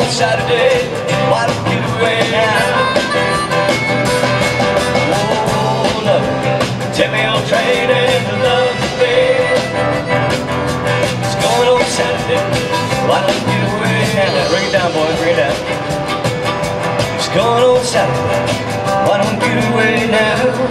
Saturday, why don't you get away now? Oh, love, tell me you're trading the love to bed. It's going on Saturday, why don't you get away now? Bring it down, boys, bring it down. It's going on Saturday, why don't you get away now?